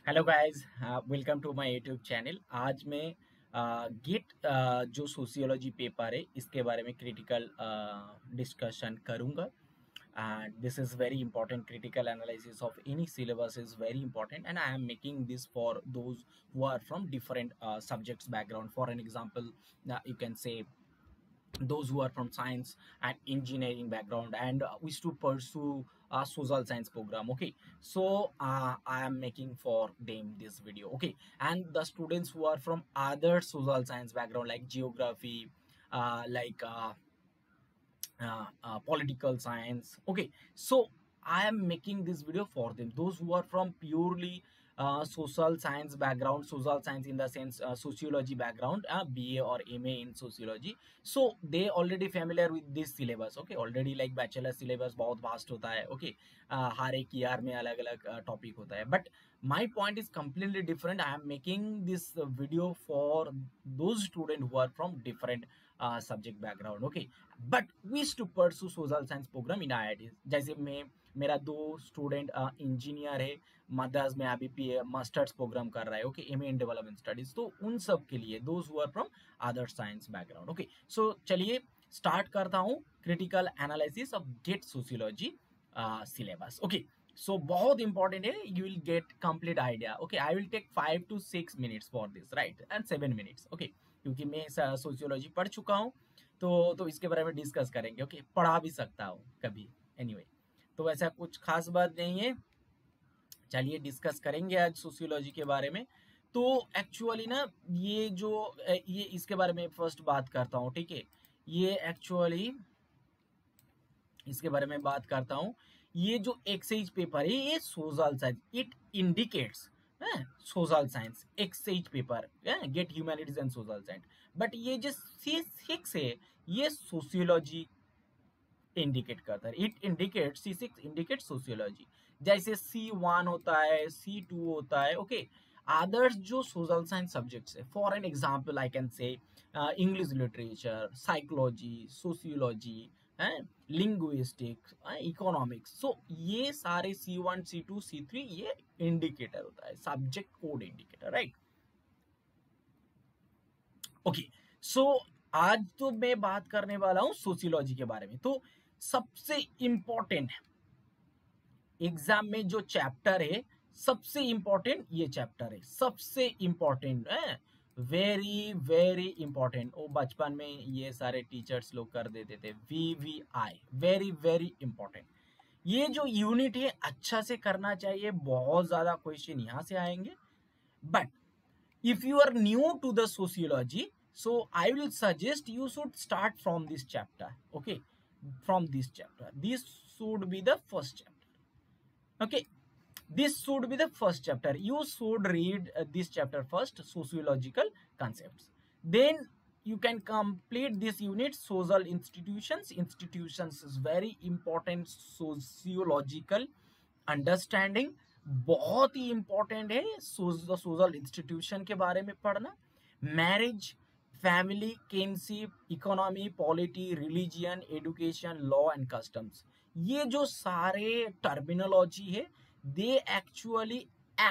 Hello guys, welcome to my YouTube channel. आज मैं gate जो सोशियोलॉजी पेपर है इसके बारे में क्रिटिकल डिस्कशन करूंगा। And this is very important. Critical analysis of any syllabus is very important, and I am making this for those who are from different subjects background. For an example, you can say those who are from science and engineering background and wish to pursue a social science program. Okay, so I am making for them this video. Okay, and the students who are from other social science background like geography, like political science. Okay, so I am making this video for them, those who are from purely social science background, social science in the sense sociology background, BA or MA in sociology. So they already familiar with this syllabus. Okay, already like bachelor syllabus बहुत vast होता है. Okay, हर एक year में अलग अलग topic होता है, but my point is completely different. I am making this video for those students who are from different subject background. Okay, but wish to pursue social science program in IIT. जैसे मैं, मेरा दो student engineer है, मद्रास में अभी masters programme कर रहा है. Okay, MA in development studies. तो उन सब के लिए those who are from other science background. Okay, so चलिए स्टार्ट करता हूँ critical analysis of GATE sociology syllabus. Okay, so बहुत इंपॉर्टेंट है. You will get complete idea. Okay, I will take 5 to 6 minutes for this, right, and 7 minutes. Okay, क्योंकि मैं sociology पढ़ चुका हूँ, तो इसके बारे में डिस्कस करेंगे. ओके, पढ़ा भी सकता हूँ कभी. एनीवे, तो ऐसा कुछ खास बात नहीं है. चलिए डिस्कस करेंगे आज सोशियोलॉजी के बारे में. तो एक्चुअली ना, ये इसके बारे में फर्स्ट बात करता हूँ. ठीक है, ये एक्चुअली इसके बारे में बात करता हूँ. ये जो एक्सरसाइज पेपर है ये social science, it indicates social science exercise paper, get humanities and social science. But ये जो C6 है ये सोशियोलॉजी इंडिकेट करता है. It indicate, C6 indicate sociology. जैसे C1 होता है, C2 होता है. ओके, अदर्स जो सोशल साइंस सब्जेक्ट्स है, for an example I can say English literature, psychology, sociology, linguistics, economics. So ये सारे C1, C2, C3 ये इंडिकेटर होता है, subject code indicator, right. Okay, so आज तो मैं बात करने वाला हूं सोशियोलॉजी के बारे में. तो सबसे इंपॉर्टेंट एग्जाम में जो चैप्टर है, सबसे इंपॉर्टेंट ये चैप्टर है, सबसे इंपॉर्टेंट है, वेरी वेरी इंपॉर्टेंट. वो बचपन में ये सारे टीचर्स लोग कर देते थे, VVI, वेरी वेरी इंपॉर्टेंट. ये जो यूनिट है अच्छा से करना चाहिए, बहुत ज्यादा क्वेश्चन यहां से आएंगे. But if you are new to the sociology, so I will suggest you should start from this chapter. Okay, from this chapter, this should be the first chapter. Okay, this should be the first chapter. You should read this chapter first, sociological concepts. Then you can complete this unit, social institutions. Institutions is very important sociological understanding, बहुत ही important है social institution के बारे में पढ़ना. Marriage, family, kinship, economy, polity, religion, education, law and customs, ये जो सारे टर्मिनोलॉजी है, they actually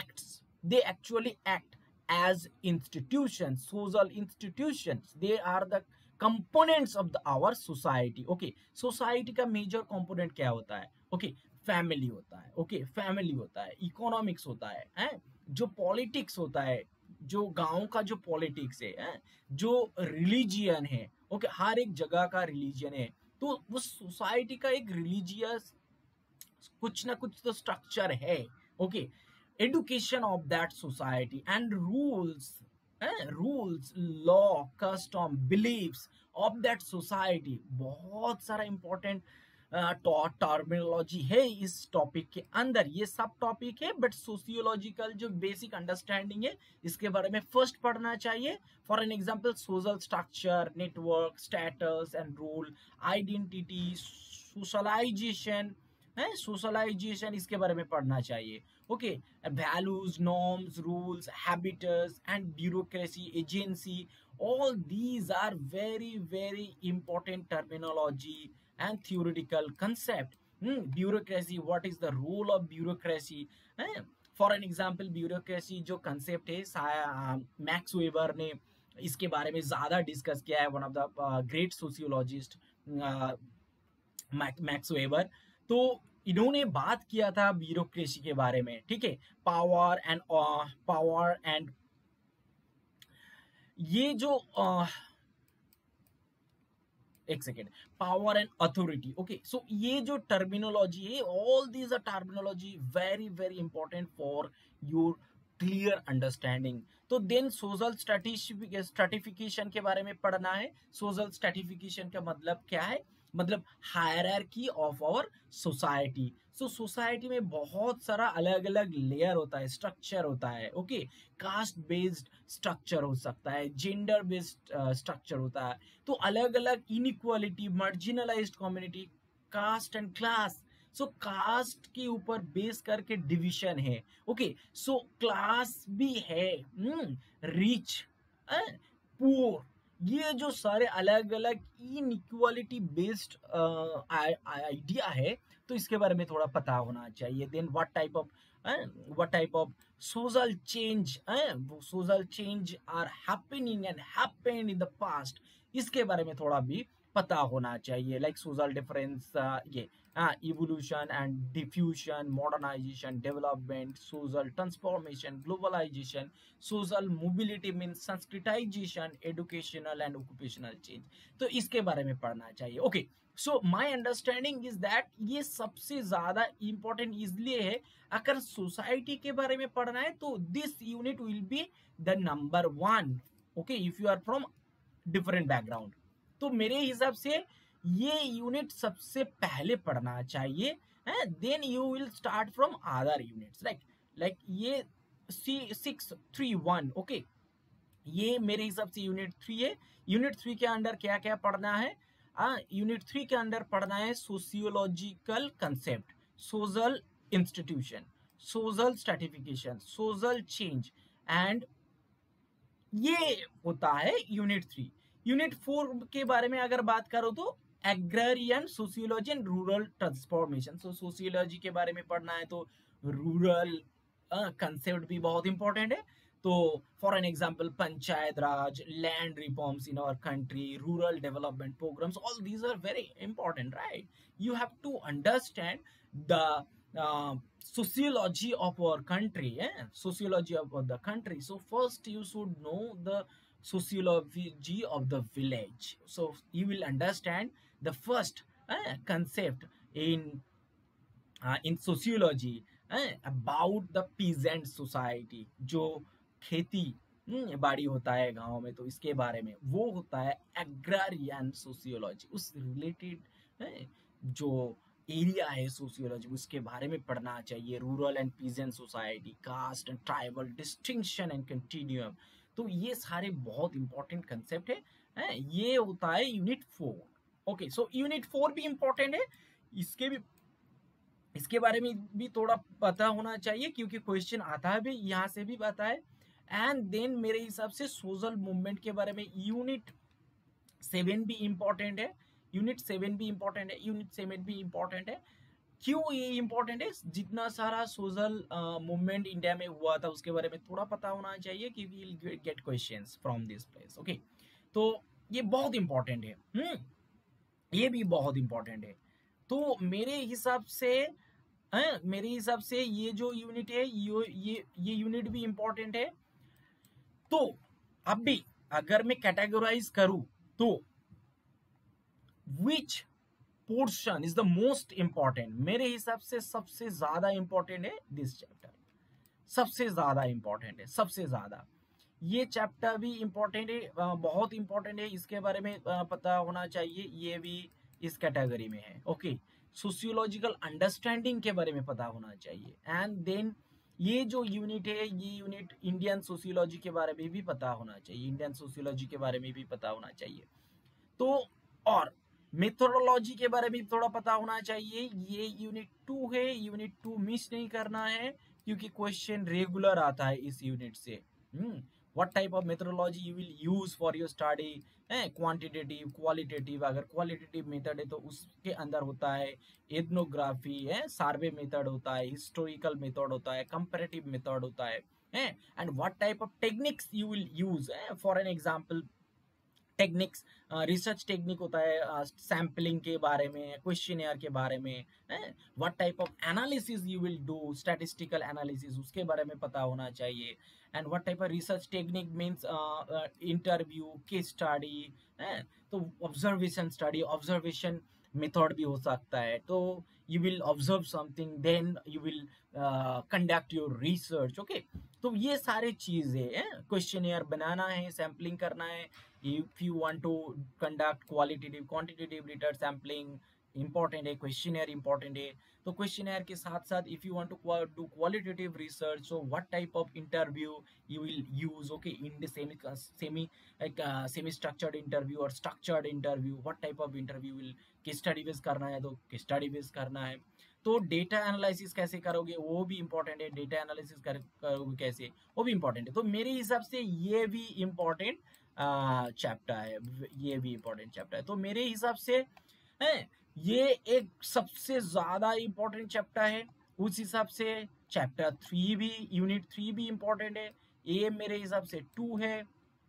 act as institutions, social institutions. They are the components of our society. Okay, society का major component क्या होता है? Okay, फैमिली होता है. ओके, फैमिली होता है, इकोनॉमिक्स होता है, जो पॉलिटिक्स होता है, जो गांव का जो पॉलिटिक्स है, जो रिलीजियन है. ओके, हर एक जगह का रिलीजियन है, तो वो सोसाइटी का एक रिलीजियस कुछ ना कुछ तो स्ट्रक्चर है. Okay, education of that society and rules, law, custom, beliefs of that society. बहुत सारा इंपॉर्टेंट टर्मिनोलॉजी है इस टॉपिक के अंदर. ये सब टॉपिक है, बट सोशियोलॉजिकल जो बेसिक अंडरस्टैंडिंग है इसके बारे में फर्स्ट पढ़ना चाहिए. For an example, social structure, network, status and role, identity, socialization है, सोशलाइजेशन इसके बारे में पढ़ना चाहिए. Okay, values, norms, rules, habits and bureaucracy, agency, all these are very very important terminology and theoretical concept. Bureaucracy, what is the role of bureaucracy? For an example bureaucracy जो concept है, Max Weber ने इसके बारे में ज्यादा discuss किया है, one of the great sociologist Max Weber. तो इन्होंने बात किया था ब्यूरोक्रेसी के बारे में, ठीक है, पावर एंड ये जो एक second, power and authority. Okay, so ये जो टर्मिनोलॉजी है, all these are terminology very very important for your clear understanding. तो देन सोशल स्ट्रेटिफिकेशन के बारे में पढ़ना है। सोशल स्ट्रेटिफिकेशन का मतलब क्या है? मतलब hierarchy of our society. So society में बहुत सारा अलग अलग लेयर होता है, स्ट्रक्चर होता है। ओके, कास्ट बेस्ड स्ट्रक्चर हो सकता है, जेंडर बेस्ड स्ट्रक्चर होता है। तो अलग अलग inequality, marginalized community, caste and class. So caste के ऊपर बेस करके डिवीजन है। ओके, सो क्लास भी है, रिच, पुअर, ये जो सारे अलग अलग इनइक्वालिटी बेस्ड आइडिया है, तो इसके बारे में थोड़ा पता होना चाहिए। Then what type of social change, social change are happening and happened in the past, इसके बारे में थोड़ा भी पता होना चाहिए। लाइक सोशल डिफरेंस, ये evolution and diffusion, modernization, development, social transformation, globalization, social mobility means sanskritization, educational and occupational change, तो इसके बारे में पढ़ना चाहिए। Okay, so my understanding is that ये सबसे ज्यादा इंपॉर्टेंट इसलिए है, अगर सोसाइटी के बारे में पढ़ना है तो this unit will be the number 1। Okay, if you are from different background, तो मेरे हिसाब से ये यूनिट सबसे पहले पढ़ना चाहिए। Then you will start from other units, like ये C631। ओके, ये मेरे हिसाब से यूनिट 3 है। यूनिट 3 के अंडर क्या क्या पढ़ना है? यूनिट 3 के अंदर पढ़ना है sociological concept, social institution, social stratification, social change, and ये होता है यूनिट 3। यूनिट 4 के बारे में अगर बात करो तो agrarian sociology and rural transformation. So sociology के बारे में पढ़ना है तो रूरल कंसेप्ट भी बहुत इंपॉर्टेंट है। तो for an example panchayat raj, land reforms in our country, rural development programmes, all these are very important, right? You have to understand the sociology of our country, sociology of the country. So first you should know the sociology of the village, so you will understand the first concept in sociology about the peasant society, जो खेती बाड़ी होता है गांव में, तो इसके बारे में वो होता है एग्रारियन सोशियोलॉजी। उस रिलेटेड जो एरिया है सोशियोलॉजी, उसके बारे में पढ़ना चाहिए। Rural and peasant society, caste and tribal distinction and continuum, तो ये सारे बहुत इंपॉर्टेंट कंसेप्ट है। ये होता है यूनिट 4। ओके, सो यूनिट 4 भी इंपॉर्टेंट है, इसके बारे में भी थोड़ा पता होना चाहिए, क्योंकि क्वेश्चन आता है भी, यहाँ से भी पता है। एंड देन मेरे हिसाब से सोशल मूवमेंट के बारे में यूनिट 7 भी इंपॉर्टेंट है। यूनिट 7 भी इंपॉर्टेंट है। यूनिट 7 भी इंपॉर्टेंट है। क्यों ये इंपॉर्टेंट है? जितना सारा सोशल मूवमेंट इंडिया में हुआ था उसके बारे में थोड़ा पता होना चाहिए, कि we will get questions from this place. Okay, तो ये बहुत इंपॉर्टेंट है। ये भी बहुत इंपॉर्टेंट है। तो मेरे हिसाब से ये जो यूनिट है, ये यूनिट भी इंपॉर्टेंट है। तो अब भी अगर मैं कैटेगराइज करूं तो which portion is the most important? मेरे हिसाब से सबसे ज्यादा इंपॉर्टेंट है दिस चैप्टर, सबसे ज्यादा इंपॉर्टेंट है, सबसे ज्यादा। ये चैप्टर भी इंपॉर्टेंट है, बहुत इंपॉर्टेंट है, इसके बारे में पता होना चाहिए। ये भी इस कैटेगरी में है। ओके, सोशियोलॉजिकल अंडरस्टैंडिंग के बारे में पता होना चाहिए। एंड देन ये जो यूनिट है, ये यूनिट इंडियन सोशियोलॉजी के बारे में भी पता होना चाहिए, इंडियन सोशियोलॉजी के बारे में भी पता होना चाहिए। तो और मेथोडोलॉजी के बारे में थोड़ा पता होना चाहिए। ये यूनिट 2 है, यूनिट 2 मिस नहीं करना है, क्योंकि क्वेश्चन रेगुलर आता है इस यूनिट से। What type of methodology you will use for your study है, क्वांटिटेटिव क्वालिटेटिव। अगर क्वालिटेटिव मेथड है तो उसके अंदर होता है एथनोग्राफी है, सर्वे मेथड होता है, हिस्टोरिकल मेथड होता है, कंपैरेटिव मेथड होता है and what type of techniques you will use. For an example techniques, research technique होता है सैम्पलिंग के बारे में, क्वेश्चनेयर के बारे में, what type of analysis you will do, statistical analysis उसके बारे में पता होना चाहिए। And what type of research technique means interview, case study, तो ऑब्जर्वेशन स्टडी, ऑब्जर्वेशन मेथड भी हो सकता है। तो you will observe something then you will conduct your research. Okay, तो ये सारे चीजें हैं, क्वेश्चनेयर बनाना है, सैम्पलिंग करना है। if you want to conduct qualitative quantitative data sampling important है, questionnaire important है। तो questionnaire के साथ साथ if you want to do qualitative research, so what type of interview you will use, okay, in the semi structured interview or structured interview, what type of interview will case study based करना है तो case study based करना है। तो data analysis कैसे करोगे वो भी इंपॉर्टेंट है, डेटा एनालिसिस करोगे कैसे वो भी इंपॉर्टेंट है। तो मेरे हिसाब से ये भी इंपॉर्टेंट चैप्टर है, ये भी इंपॉर्टेंट चैप्टर है। तो मेरे हिसाब से है ये एक सबसे ज्यादा इंपॉर्टेंट चैप्टर है। उस हिसाब से चैप्टर 3 भी, यूनिट 3 भी इंपॉर्टेंट है। ये मेरे हिसाब से 2 है,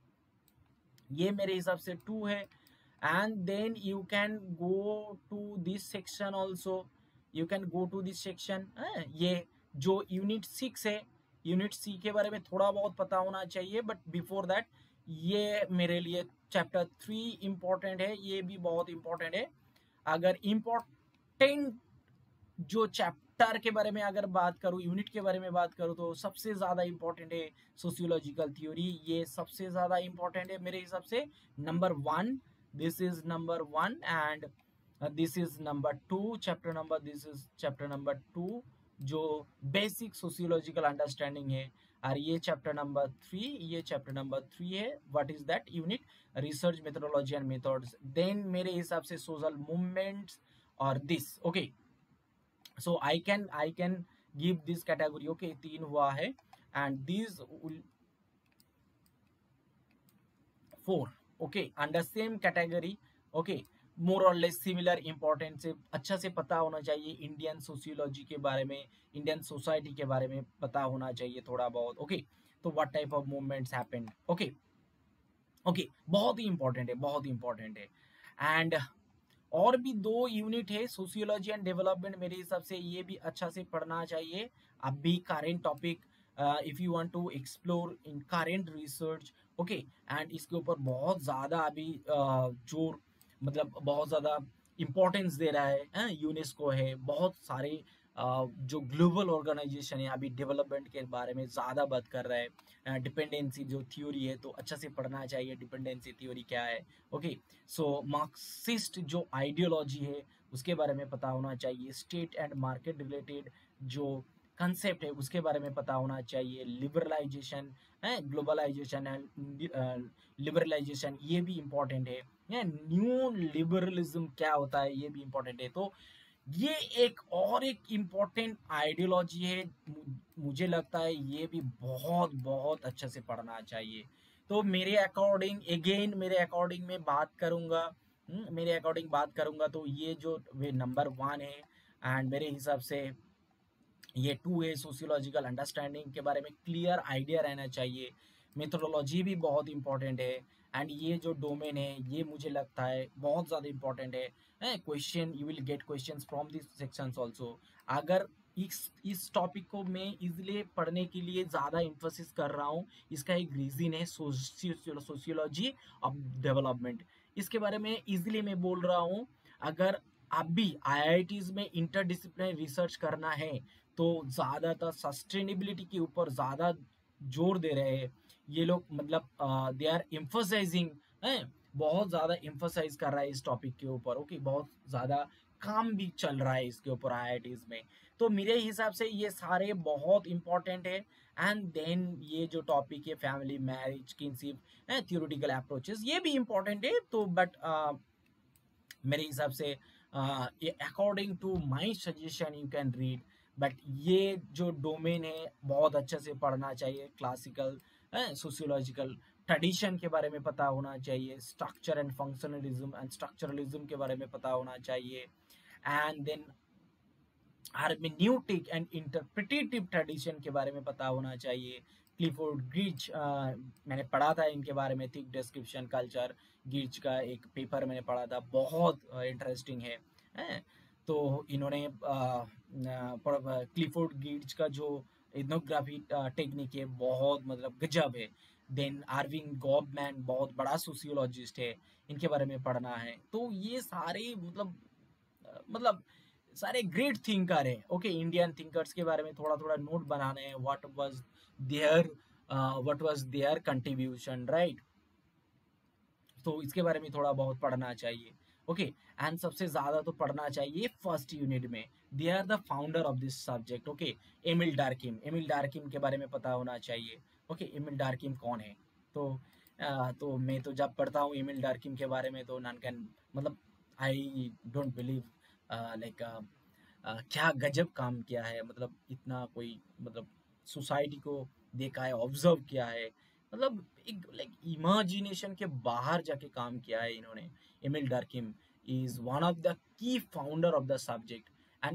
ये मेरे हिसाब से 2 है। And then you can go to this section also, you can go to this section. ये जो यूनिट 6 है, यूनिट सी के बारे में थोड़ा बहुत पता होना चाहिए, बट बिफोर दैट ये मेरे लिए चैप्टर 3 इंपॉर्टेंट है, ये भी बहुत इंपॉर्टेंट है। अगर इंपॉर्टेंट जो चैप्टर के बारे में अगर बात करूं, यूनिट के बारे में बात करूं, तो सबसे ज्यादा इंपॉर्टेंट है सोशियोलॉजिकल थ्योरी, ये सबसे ज्यादा इंपॉर्टेंट है मेरे हिसाब से। Number 1, this is number 1 and this is number 2 chapter number, this is chapter number 2 जो बेसिक सोशियोलॉजिकल अंडरस्टैंडिंग है। और ये चैप्टर नंबर 3, ये चैप्टर नंबर 3 है, what is that unit, research methodology and methods. Then मेरे हिसाब से सोशल मूवमेंट्स और this, okay, so I can give this category, okay, 3 हुआ है and this 4, okay, under same category, okay, more or less similar important से अच्छा से पता होना चाहिए। इंडियन सोशियोलॉजी के बारे में, इंडियन सोसाइटी के बारे में पता होना चाहिए थोड़ा बहुत, ओके। तो what type of movements happened, okay, okay, बहुत ही इंपॉर्टेंट है, बहुत ही इंपॉर्टेंट है। एंड और भी 2 यूनिट है, सोशियोलॉजी एंड डेवलपमेंट, मेरे हिसाब से ये भी अच्छा से पढ़ना चाहिए। अभी current topic, if you want to explore in current research, okay, and इसके ऊपर बहुत ज़्यादा अभी जोर, मतलब बहुत ज़्यादा इम्पोर्टेंस दे रहा है, यूनेस्को है, बहुत सारे जो ग्लोबल ऑर्गेनाइजेशन है अभी डेवलपमेंट के बारे में ज़्यादा बात कर रहा है। डिपेंडेंसी जो थ्योरी है तो अच्छा से पढ़ना चाहिए, डिपेंडेंसी थ्योरी क्या है, ओके। सो मार्क्सिस्ट जो आइडियोलॉजी है उसके बारे में पता होना चाहिए। स्टेट एंड मार्केट रिलेटेड जो कंसेप्ट है उसके बारे में पता होना चाहिए। लिबरलाइजेशन है, ग्लोबलाइजेशन एंड लिबरलाइजेशन, ये भी इम्पोर्टेंट है। न्यू लिबरलिज्म क्या होता है ये भी इम्पोर्टेंट है। तो ये एक और एक इम्पोर्टेंट आइडियोलॉजी है, मुझे लगता है ये भी बहुत बहुत अच्छे से पढ़ना चाहिए। तो मेरे अकॉर्डिंग, अगेन मेरे अकॉर्डिंग में बात करूंगा, मेरे अकॉर्डिंग बात करूंगा तो ये जो वे नंबर 1 है एंड मेरे हिसाब से ये 2 है। सोशियोलॉजिकल अंडरस्टैंडिंग के बारे में क्लियर आइडिया रहना चाहिए। मेथोडोलॉजी भी बहुत इंपॉर्टेंट है एंड ये जो डोमेन है ये मुझे लगता है बहुत ज़्यादा इंपॉर्टेंट है। Question, you will get questions from this sections also. अगर इस टॉपिक को मैं इजीली पढ़ने के लिए ज़्यादा इन्फोसिस कर रहा हूँ, इसका एक रीज़न है सोशियोलॉजी ऑफ डेवलपमेंट। इसके बारे में इजीली मैं बोल रहा हूँ। अगर अब भी IITs में इंटरडिसिप्लिनरी रिसर्च करना है तो ज़्यादातर सस्टेनेबिलिटी के ऊपर ज़्यादा जोर दे रहे हैं ये लोग, मतलब दे आर एम्फोसाइजिंग, बहुत ज़्यादा एम्फोसाइज कर रहा है इस टॉपिक के ऊपर, ओके, बहुत ज़्यादा काम भी चल रहा है इसके ऊपर IITs में। तो मेरे हिसाब से ये सारे बहुत इंपॉर्टेंट है। एंड देन ये जो टॉपिक है family, marriage, kinship, theoretical approaches, ये भी इंपॉर्टेंट है। तो बट मेरे हिसाब से according to my suggestion you can read, but ये जो डोमेन है बहुत अच्छे से पढ़ना चाहिए। क्लासिकल सोशियोलॉजिकल ट्रेडिशन के बारे में पता होना चाहिए, structure and functionalism and structuralism के बारे में पता होना चाहिए, and then hermeneutic and interpretive tradition के बारे में पता होना चाहिए। क्लिफोर्ड गिर्च, मैंने पढ़ा था इनके बारे में, थिक डिस्क्रिप्शन कल्चर, गिर्च का एक पेपर मैंने पढ़ा था, बहुत इंटरेस्टिंग है। तो इन्होंने क्लिफोर्ड गिर्च का जो इथनोग्राफी टेक्निक है बहुत मतलब गजब है। देन आर्विंग गॉबमैन बहुत बड़ा सोशियोलॉजिस्ट है, इनके बारे में पढ़ना है। तो ये सारे मतलब सारे ग्रेट थिंकर हैं। ओके, इंडियन थिंकर्स के बारे में थोड़ा थोड़ा नोट बनाने हैं, there what was their contribution, right. तो इसके बारे में थोड़ा बहुत पढ़ना चाहिए। ओके, एंड सबसे ज्यादा तो पढ़ना चाहिए फर्स्ट यूनिट में, they are the founder of this subject. Okay, Emile Durkheim के बारे में पता होना चाहिए। ओके, एमिल डार्किम कौन है? तो मैं तो जब पढ़ता हूँ एमिल डार्किम के बारे में तो नन कैन मतलब आई डोंट बिलीव लाइक क्या गजब काम किया है, मतलब इतना कोई मतलब सोसाइटी को देखा है, ऑब्जर्व किया है, मतलब एक लाइक इमेजिनेशन के बाहर जाके काम किया है इन्होंने। Emile Durkheim is one of the key founder of the subject, and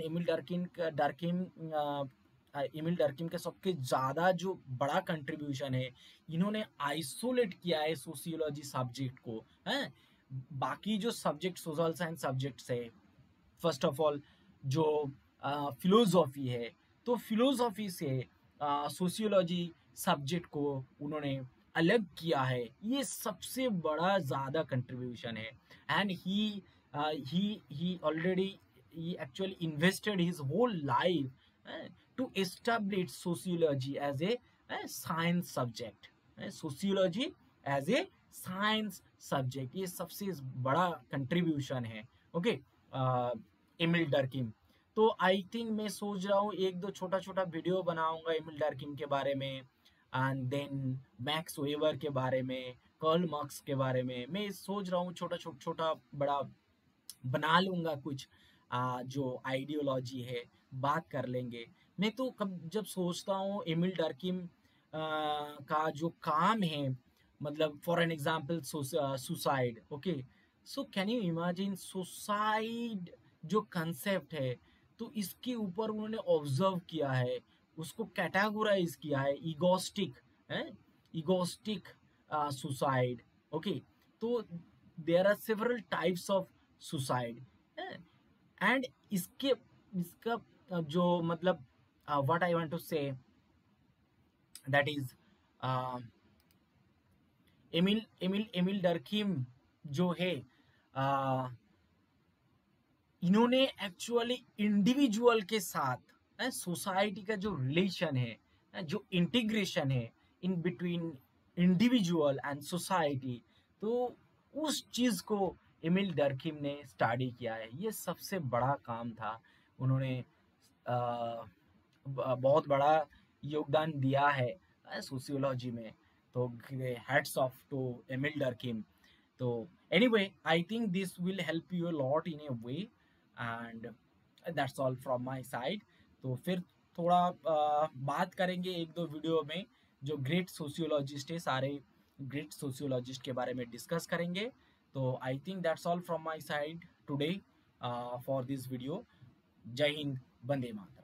Emile Durkheim का सबसे ज्यादा जो बड़ा कंट्रीब्यूशन है, इन्होंने आइसोलेट किया है सोशियोलॉजी सब्जेक्ट को, है। बाकी जो सब्जेक्ट सोशल साइंस सब्जेक्ट्स है, फर्स्ट ऑफ ऑल जो फिलोसॉफी है, तो फिलोसॉफी से सोशियोलॉजी सब्जेक्ट को उन्होंने अलग किया है, ये सबसे बड़ा ज़्यादा कंट्रीब्यूशन है। And he already he actually invested his whole life to establish sociology as a science subject, sociology as a science subject, ये सबसे बड़ा कंट्रीब्यूशन है। Okay, Emile Durkheim. तो आई थिंक मैं सोच रहा हूँ एक दो छोटा छोटा वीडियो बनाऊंगा एमिल डर्किम के बारे में, एंड देन मैक्स वेबर के बारे में, कार्ल मार्क्स के बारे में। मैं सोच रहा हूँ छोटा बड़ा बना लूंगा कुछ, जो आइडियोलॉजी है बात कर लेंगे। मैं तो कब जब सोचता हूँ एमिल डर्किम का जो काम है, मतलब for an example suicide. Okay, so can you imagine suicide जो कंसेप्ट है, तो इसके ऊपर उन्होंने ऑब्जर्व किया है, उसको कैटेगोराइज किया है, ईगोस्टिक है, ईगोस्टिक सुसाइड। ओके, तो there are several types of suicide, and इसका जो मतलब what I want to say that is Emile Durkheim जो है, इन्होंने एक्चुअली इंडिविजुअल के साथ सोसाइटी का जो रिलेशन है, जो इंटीग्रेशन है in between individual and society, तो उस चीज को एमिल डर्किम ने स्टडी किया है। ये सबसे बड़ा काम था, उन्होंने बहुत बड़ा योगदान दिया है सोशियोलॉजी में। तो hats off to Emile Durkheim. तो anyway, I think this will help you a lot in a way, and that's all from my side। तो फिर थोड़ा बात करेंगे एक दो वीडियो में, जो ग्रेट सोशियोलॉजिस्ट है, सारे ग्रेट सोशियोलॉजिस्ट के बारे में डिस्कस करेंगे। तो I think that's all from my side today for this video. जय हिंद, वंदे मातरम।